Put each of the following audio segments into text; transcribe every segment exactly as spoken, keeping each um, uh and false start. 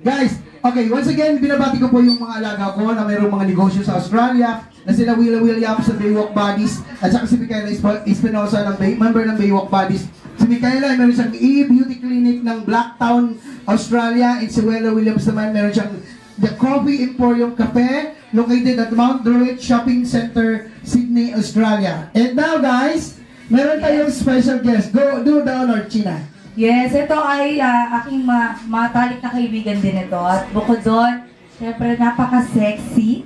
Guys, okay, once again, binabati ko po yung mga alaga ko na mayroong mga negosyo sa Australia, na sila Willa Williams sa Baywalk Buddies, at saka si Michaela Espinosa, ng Bay, member ng Baywalk Buddies. Si Michaela ay meron siyang e-beauty clinic ng Blacktown, Australia, and si Willa Williams naman meron siyang The Coffee Emporium Cafe, located at Mount Druitt Shopping Center, Sydney, Australia. And now guys, meron tayong special guest. Go, do the honor, China. Yes, ito ay uh, aking ma matalik na kaibigan din ito. At bukod doon, syempre napaka-sexy.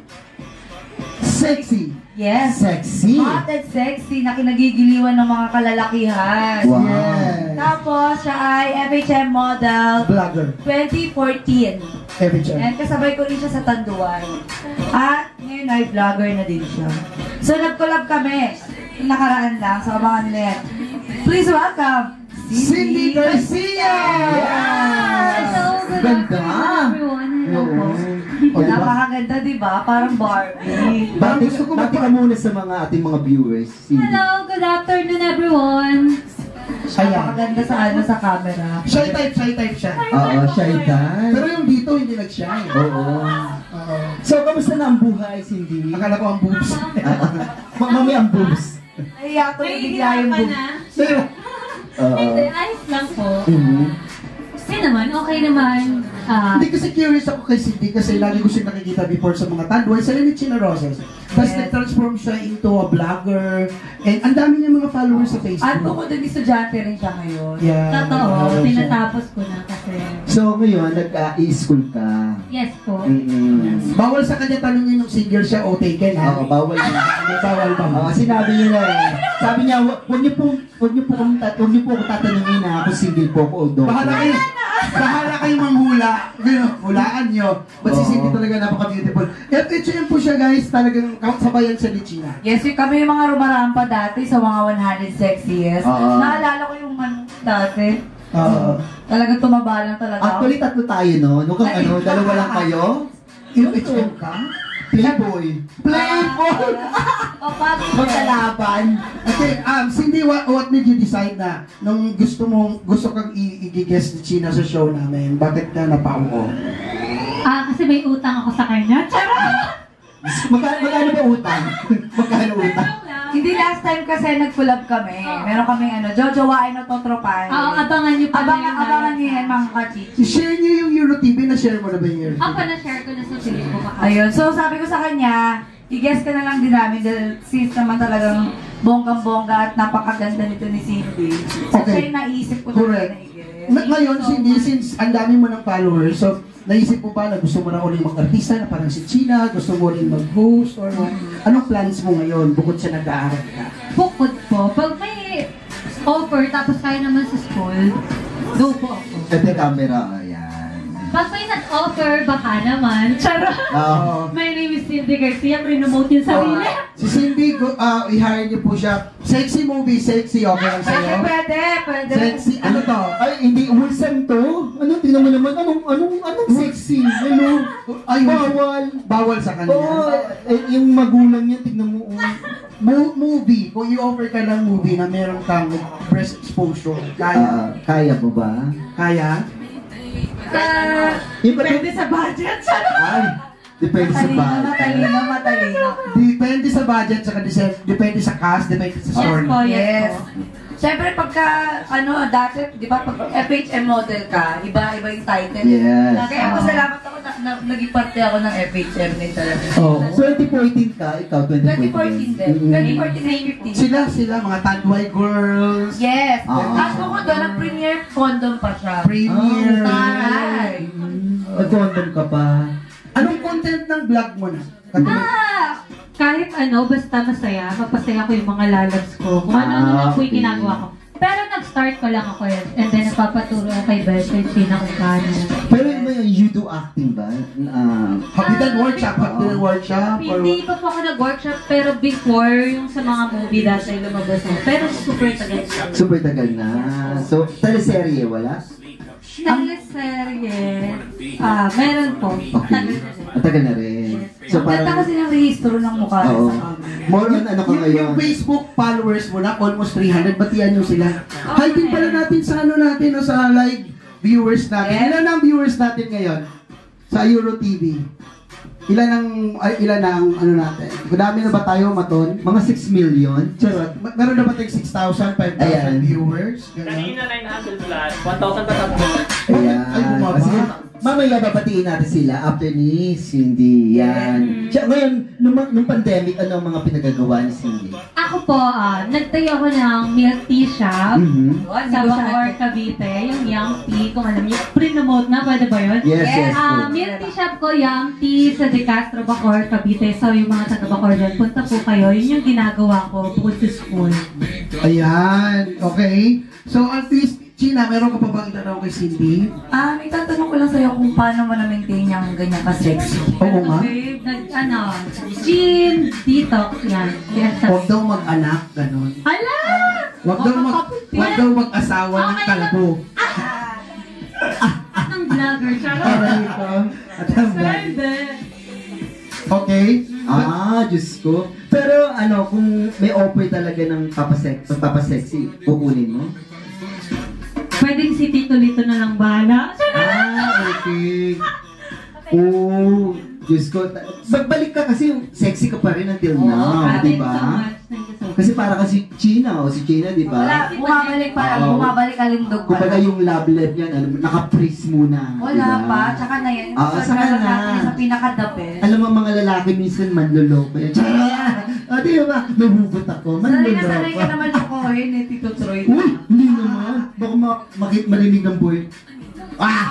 Sexy? Yes. Sexy? Hot and sexy na kinagigiliwan ng mga kalalakihan. Wow. Yes. Tapos, siya ay F H M model. Vlogger. twenty fourteen. F H M. And kasabay ko rin siya sa Tanduay. At ngayon ay vlogger na din siya. So, nag-collab kami. Nakaraan lang, sa abangan nila yan. Please welcome, CYNDI GARCIA! Yes! Hello, good Ganda! afternoon everyone. Hello po. O, diba? Napakaganda, diba? Parang Barbie. Bati, gusto ko bati ka muna sa mga ating mga viewers. Hello, good afternoon everyone. Napakaganda sa ano sa camera. Shy type, shy type siya. Oo, shy type. Pero yung dito, hindi nag-shy. Oo. Oo. So, kamusta na ang buhay, Cindy? Akala ko ang boobs. Mami ang boobs. Ay, yato yung bigla yung boobs. Pero, Oo. Hindi, ayos lang po. Mhm. Kasi naman, okay naman. Ah, hindi kasi curious ako kay Cindy kasi lagi ko siya nakikita before sa mga Tanduay, sa Limichina Roses. Tapos Yes. nag-transform siya into a vlogger. And ang dami niya mga followers sa At Facebook. bukod din estudyante rin siya ngayon. Yeah. totoo, Ano siya. pinatapos ko na kasi. So, ngayon, nag-i-school ka. Yes po. Mm-mm. Bawal sa kanya tanongin yung single siya o taken, ha? Oo, bawal na. May bawal ba? Oo, sinabi niya na eh. Sabi niya, "Wa- huwag niyo po, huwag niyo po kung tat, huwag niyo po ako tatanungin na ako single po ako o doon." Bahala kayo. Bahala kayo manghula. Ganun, hulaan nyo. But si Oo. Cindy talaga napaka-beautiful. F H M po siya, guys. Talagang sabayan sa Lichina. Yes, yung kami yung mga rumarampa dati sa mga one hundred sexiest. Oo. Naalala ko yung ano dati. Oo. Talagang tumaba lang talaga ako. Actually, tatlo tayo, no? Nung kang ano, dalawa lang kayo. Yung H M ka? Playboy. Playboy! O, paano yung Magkalaban. Okay, um, Cindy, what, what made you decide na nung gusto mo, gusto kang i-guest ni China sa show namin? Bakit ka napaw ko? Ah, kasi may utang ako sa kanya. Charot! Magkano, magkano ba utang? Magkano utang? Hindi, last time kasi nag-collab kami. Meron kaming ano, jojowain o totropahin. Oo, abangan niyo pa. Abangan, yung abangan live. niyo yan, mga kachichi. Share niyo yung Euro T V, na-share mo na ba yung Euro T V? Ako na-share ko na sa Facebook ako. Ayun, so sabi ko sa kanya, i-guess ka na lang din namin dahil sis naman talagang bonggang-bongga at napakaganda nito ni Cindy. So Okay. siya yung naisip ko Correct. na i-guess. Na- Ngayon, Cindy, since ang dami mo ng followers, so naisip mo ba na gusto mo na ulit mag-artista na parang si China, gusto mo rin mag-host, or anong plans mo ngayon bukod sa nag-aaral ka? Bukod po, pag may offer tapos kaya naman sa school, go po ako. Ito yung camera, ayan. Pag may nag-offer, baka naman. Charot! Oo. My name is CYNDI GARCIA, pre-nomote yung sarili. Si Cindy, gu- uh, i-hire niyo po siya. Sexy movie, sexy, okay lang Pwede, sa'yo? pwede, pwede. Sexy, ano to? Ay, hindi, wholesome to. Ano, tingnan mo naman, anong, anong, anong sexy? Ano? Ay, Bawal. Bawal sa kanya. Oo, eh, yung magulang niya, tignan mo. oh. Mo- movie, kung i-offer ka ng movie na meron kang breast exposure, kaya? Ah, kaya mo ba? Kaya? Ah, Yung ba- depende sa budget. Charot! Ay, depende sa Matalino, bata. matalino, matalino. Depende sa budget, saka dise- depende sa cast, depende sa Yes story. po, yes, Yes. po. Siyempre, pagka, ano, dati, di ba, pag F H M model ka, iba-iba yung title. Yes. Kaya ako salamat ako, na, na, naging parte ako ng F H M din talaga. Oh. twenty fourteen ka, ikaw twenty twenty fourteen. fourteen din. Mm-mm. twenty fourteen na fifteen. Sila, sila, mga Tanduay girls. Yes. Ah. Tapos bukod doon, nag-premiere condom pa siya. Premier. Taray. Nag-condom ka pa. Anong content ng vlog mo na? Katulad- Ah! Kahit ano, basta masaya, mapasaya ko yung mga lalabs ko. Kung ano-ano Ah, lang po yung okay. ginagawa ko. Pero nag-start ko lang ako yun. And then nagpapaturo ako kay Beth, kay China kung paano. Pero yung mga you do acting ba? Ah, Have you done workshop? Have you done workshop? Or Hindi pa po ako nag-workshop, pero before, yung sa mga movie dati lumabas ako. Pero super tagal. super tagal na. So, teleserye, wala? Teleserye, ah, meron po. Okay. Tagal na rin. Ang tagal na rin. So, Ang ganda parang, kasi ng rehistro ng mukha oo. sa amin. More on ano ka yung, ngayon? yung Facebook followers mo na, almost three hundred, batian nyo sila. Hi din pala natin sa ano natin, no, sa live viewers natin. Yes. Ilan ang viewers natin ngayon? sa Euro T V. Ilan ang, ay, ilan ang, ano natin? Madami na ba tayo, Maton? Mga six million. Charot. Ma- Meron na ba tayong six thousand, five thousand Ayan. viewers? Ganun. Kanina nine hundred plus, one thousand tatapos. Ayan. Ay, bumaba. Kasi mamaya babatiin natin sila after ni Cindy. Yan. Siya, ngayon, nung, nung pandemic, ano ang mga pinagagawa ni Cindy? Ako po, ah, nagtayo ako ng milk tea shop. Mhm. Sa Bacoor, Cavite, yung Young Tea, kung alam niyo, pre-promote na, pwede ba yun? Yes, yes. Ah, po. milk tea shop ko, Young Tea, sa De Castro, Bacoor, Cavite. So, yung mga taga Bacoor dyan, punta po kayo. Yun yung ginagawa ko bukod sa school. Ayan, okay. So, at least, China, meron ka pa bang itanong kay Cindy? Ah, may tatanong ko lang sa'yo kung paano mo na-maintain yung ganyan ka-sexy. Oo nga. Babe, nag, ano, gin detox yan. Yes, Huwag daw mag-anak, ganun. Ala! Huwag daw, mag, huwag daw mag-asawa ng Okay. kalbo. Ang vlogger, charot. Aray ko. At ang Pwede. Okay. Ah, Diyos ko. Pero ano, kung may offer talaga ng papasek, papasexy, kukunin mo? Pwedeng si Tito Lito na lang bahala. Ah, okay. Oh, Diyos ko. Magbalik ka kasi sexy ka pa rin until now, Thank di you so ba? much. Thank you so much. Kasi para kasi China, o si China, di Wala, ba? bumabalik pa, Oo. bumabalik alindog pa. Kumbaga yung love life niyan, ano, naka-freeze muna. Wala di ba? pa, tsaka na yan. Oo, Sa saka gano'n na. natin sa pinakadapit. Alam mo mga lalaki minsan manloloko yan. Charot! O di ba? Nabugot ako. Sanay na sanay ka Manloloko. naman lukohin eh, Tito Troy. Uy! Hindi naman. Baka ma makit marinig ng boy. Ah!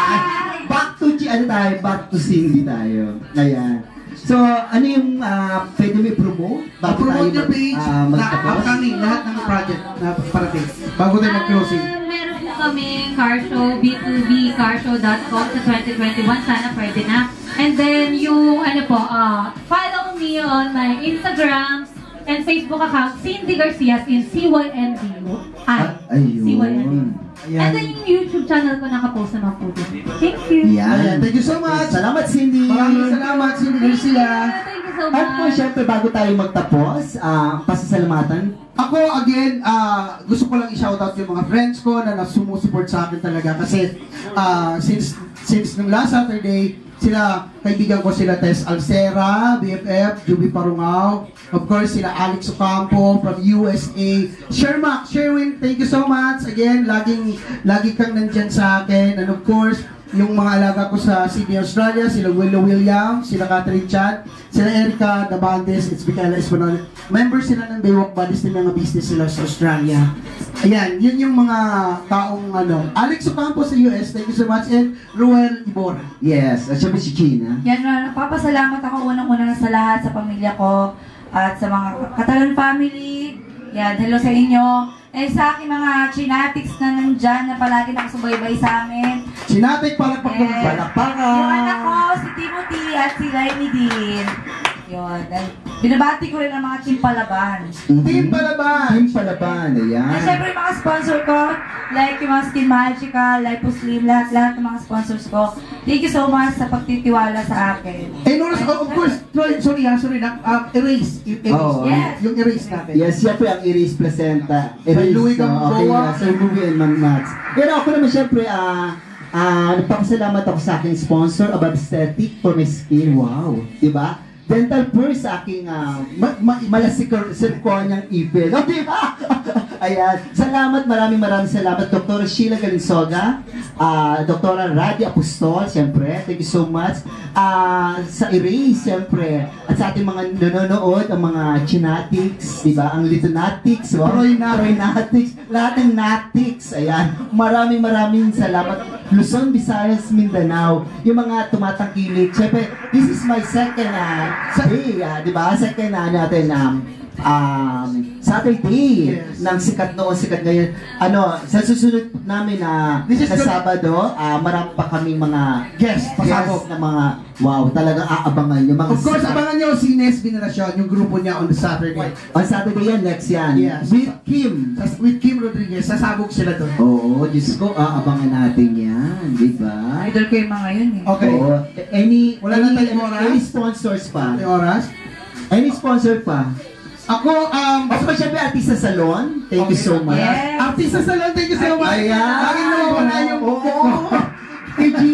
Ay! Back to Chi, ano tayo? Back to Cindy tayo. Ayan. So, ano yung uh, pwede mo i-promote? Bago Promote tayo your page ah, na magtapos? upcoming lahat ng project na parating. Bago tayo mag-closing. Ah, meron po kami car show, b two b car show dot com sa twenty twenty-one. Sana pwede na. And then, yung ano po, ah, follow me on my Instagram and Facebook account, Cindy Garcia in C Y N D. Ah, Ay, ayun. C Y N D. Ayan. And then yung YouTube channel ko nakapost naman po din. Thank you. Yan. Ayan, thank you so much. Salamat, Cindy. Maraming salamat, Cindy Thank you. Garcia. Thank you so At po, much. syempre, bago tayo magtapos, ah, pasasalamatan. Ako, again, ah, gusto ko lang i-shoutout yung mga friends ko na nasumusuport sa akin talaga kasi ah, since since nung last Saturday, sila, kaibigan ko sila Tess Alcera, B F F, Juby Parungaw, of course sila Alex Ocampo from U S A, Shermac, Sherwin, thank you so much. Again, laging, lagi kang nandyan sa akin. And of course, yung mga alaga ko sa Sydney, Australia, sila Willow Williams, sila Catherine Chan, sila Erica Dabantes, it's Michaela Espanol. Members sila ng Baywalk Buddies din mga business sila sa Australia. Ayan, yun yung mga taong ano. Alex Ocampo sa U S, thank you so much. And Ruel Ibora. Yes, at syempre si Gina. Yan na, nagpapasalamat ako unang-una sa lahat, sa pamilya ko, at sa mga Catalan family. Yan, hello sa inyo. Eh sa aking mga chinatics na nandyan na palagi nakasubaybay sa amin. Sinatik para pag Yes. palakpakan. Yung anak ko, si Timothy at si Lainey din. Yun. And binabati ko rin ang mga team palaban. Team Palaban. Team Palaban, ayan. At syempre yung mga sponsor ko, like yung mga Skin Magical, Lipo Slim, lahat-lahat ng mga sponsors ko. Thank you so much sa pagtitiwala sa akin. Eh, Noras, oh, of course, sorry, sorry, ha, sorry na, uh, erase, erase, Oo. Yes. yung erase natin. Yes, syempre ang Iris Placenta. Kay Louie no? Okay, Gamboa. uh, Sir Louie and Mang Nats. Pero ako naman syempre, ah, ah, nagpapasalamat ako sa aking sponsor, Above Aesthetic for my skin. Wow, di ba? Dental Purse sa aking uh, ma ma malasikor sirkonyang ipil. Oh, di ba? Ayan. Salamat, maraming maraming salamat. Doktora Sheila Galinsoga, uh, Doktora Radi Apostol, siyempre. Thank you so much. Uh, sa Erase, siyempre. At sa ating mga nanonood, ang mga Chinatics, di ba? Ang Litonatics, wow. Troynatics, lahat ng Natics. Ayan. Maraming maraming salamat. Luzon, Visayas, Mindanao. Yung mga tumatangkilik. Siyempre, this is my second uh, sa day, ah, di ba? Second na natin um, um, Saturday Yes. ng sikat noon, sikat ngayon. Ano, sa susunod namin na This is sa good. Sabado, ah, marami pa kaming mga Guest, pasabog. guests na mga wow, talagang aabangan yung mga Of course, sikat. abangan nyo si Nes Veneracion, yung grupo niya on the Saturday. On Saturday yan, next yan. Yes. With Kim. Sa- With Kim Rodriguez, sasabog sila doon. Oo, Diyos ko, aabangan natin yan, di ba? Idol ko yung mga yun eh. Okay. Oo. Any, Wala na any, tayong oras? any sponsors pa? May oras. Any sponsor pa? Ako, um, Ako pa syempre, Artista Salon. Thank you Okay. so much. Yes. Artista Salon, thank you so much. Ayan. Laging nawawala yung Oo. buko ko. Kay Gio,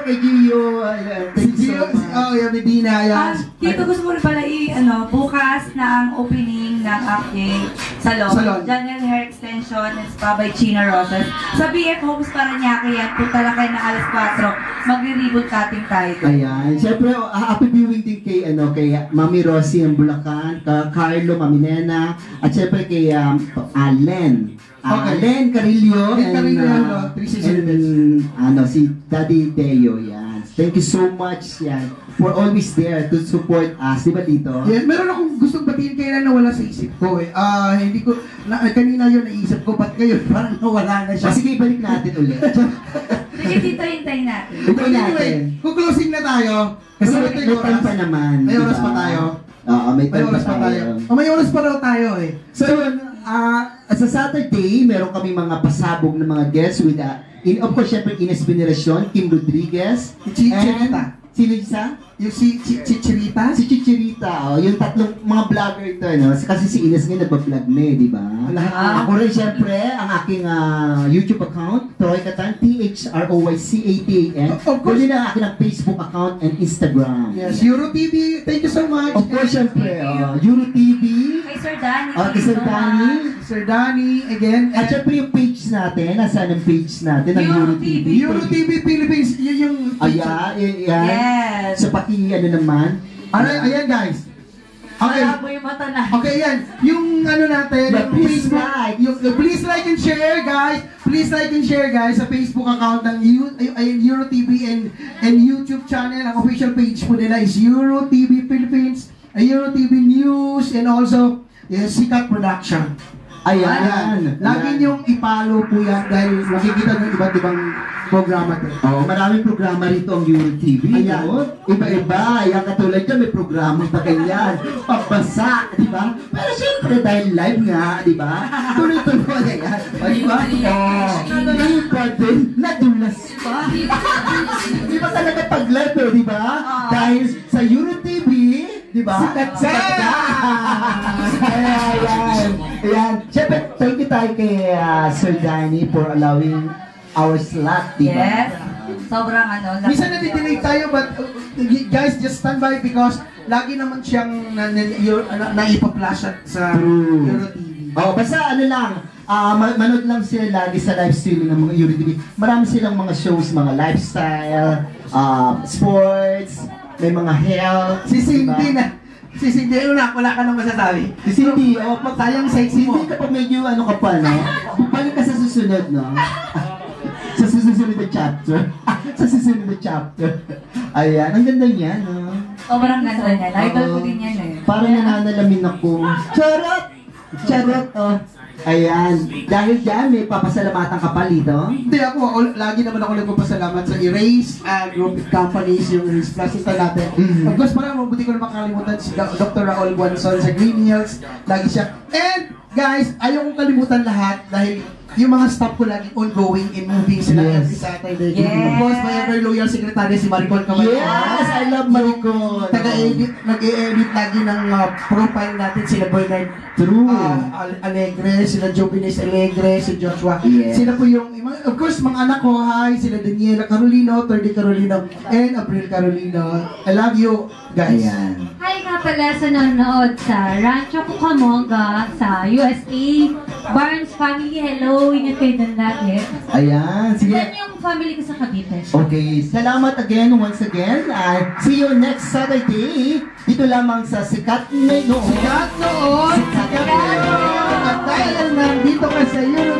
kay Gio. Ayan, Si thank you Gio, so much. oh, yeah, Medina, yan. Ah, dito gusto ko rin pala i, ano, bukas na ang opening ng aking salon. Salon. Daniel Hair Extension and Spa by China Roses. Sa B F Homes Paranaque yan, punta lang kayo ng alas kwatro. Magre-ribbon cutting tayo. Ayan. Siyempre, uh, happy viewing din kay, ano, kay Mami Rosie ng Bulacan, ka Carlo, Mami Nena, at siyempre kay um, Allen. Uh, Okay. Len Carillo Len and, Carillo, uh, ano, three sixty and ano, si Daddy Deo, yan. Thank you so much, yan, for always there to support us. Di ba dito? Yan, meron akong gustong batiin kayo na nawala sa isip ko eh. Ah, hindi ko, na, kanina yun naisip ko, ba't ngayon parang nawala na siya. Ah, sige, ibalik natin ulit. Sige, dito hintayin natin. Ito natin. Anyway, kung closing na tayo, Kasi ano may, ba may yung time oras? pa naman. May di oras ba? pa tayo. Oo, may May time oras pa tayo. Oh, may oras pa raw tayo eh. So, yun, ah, sa Saturday, meron kami mga pasabog na mga guests with, uh, in, of course, syempre, Ines Veneracion, Kim Rodriguez, Si Chirita. Sino isa? Yung si Ch- Ch- Chirita? Si Chichirita, oh, yung tatlong mga vlogger ito, no? Kasi si Ines nga nagpa-vlog na eh, di ba? Lahat. Ah. Ako rin, syempre, ang aking ah, YouTube account, Troy Catan, T H R O Y C A T A N. Of course. Pwede na ang aking Facebook account and Instagram. Yes, Euro T V, thank you so much. Of course, syempre, oh, Euro T V, Kay Sir Danny. oh, kay Sir Danny, Sir Danny, again. at syempre yung page natin, nasaan ang page natin ng Euro Euro T V? Euro T V Philippines, yun yung... Ayan, ayan. Yes. So, paki, ano naman? Ano, ayan guys. Okay. Malabo yung mata na. Okay, yan. Yung ano natin, Yeah, yung please Facebook, like. yung, yung- please like and share, guys. Please like and share, guys, sa Facebook account ng Eu- ay, ay, Euro T V and, and YouTube channel. Ang official page po nila is Euro T V Philippines, Euro T V News, and also yung Sikat Production. Ayan. Ayan. Lagi Ayan. niyong ipalo po yan dahil makikita nyo iba't ibang programa din. Oh, maraming programa rito ang Euro T V. Ayan. No? Iba-iba. Yung katulad dyan, may programa pa ganyan. Pagbasa, di ba? Pero syempre, dahil live nga, di ba? Tuloy-tuloy. Ayan. O, di ba? Oh, hindi pa din. Nadulas pa. Di ba talaga pag live, eh, di ba? Dahil sa Euro T V, di ba? Sikat ka! Ayan, ayan. Ayan. Syempre, thank you tayo kay ah, Sir Danny for allowing our slot, di ba? Yes. Sobrang ano. lakas Minsan yun. nadidelay tayo, but uh, guys, just stand by because lagi naman siyang na, na, Euro- na, naipa-flash at sa True. Euro T V. Oh, basta ano lang, ah ma- manood lang sila lagi sa live streaming ng mga Euro T V. Marami silang mga shows, mga lifestyle, ah sports, may mga health. Si Cindy diba? na. Si Cindy, ano na, wala ka nang masasabi. Si Cindy, oh, pag Sayang sexy mo. Hindi ka pa medyo ano ka pa, no? Balik ka sa susunod, no? Sa susunod na chapter. sa susunod na chapter. Ayan, ang ganda niya, no? Sobrang ganda niya. Idol ko Oo. din yan eh. Parang nananalamin ako. Charot! Charot, oh. Ayan. Dahil dyan, may papasalamatan ka pa dito. Hindi ako, all- lagi naman ako nagpapasalamat sa Erase uh, Group of Companies, yung Erase Plus ito natin. Mhm. Of course, parang mabuti ko na makakalimutan si Do- Doctor Raul Guanzon sa Green Hills. Lagi siya. And, guys, ayaw kong kalimutan lahat dahil yung mga staff ko lagi ongoing and moving sila Yes. every Saturday. Yes. Of course, my ever loyal secretary si Maricol Camargo. Yes! I love Maricol! Taga-edit, nag-e-edit lagi ng uh, profile natin sila Bernard True. uh, Al- Alegre, sila Jovenes Alegre, si Joshua. Yes. Sila po yung, mga- of course, mga anak ko, hi, sila Daniela Carolino, Thirdy Carolino, and April Carolino. I love you, guys. Ayan. Hi nga pala sa nanonood sa Rancho Cucamonga sa U S A. Barnes family, hello. Ingat kayo doon lagi. Ayan. Sige. Yan yung family ko sa Cavite. Okay, salamat again once again. Uh, see you next Saturday. Dito lamang sa Sikat na Noon. Sikat noon, sikat noon. At dahil nandito ka sa Euro